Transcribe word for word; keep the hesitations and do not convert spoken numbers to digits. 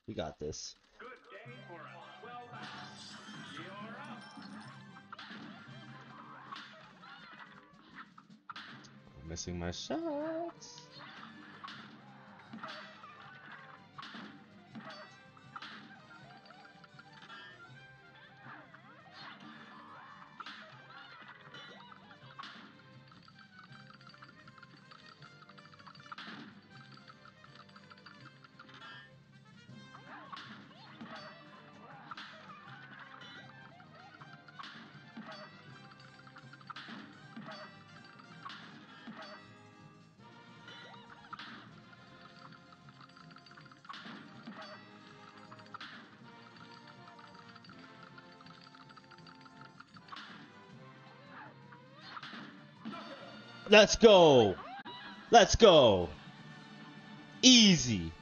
We got this. I'm missing my shots. Let's go. Let's go. Easy.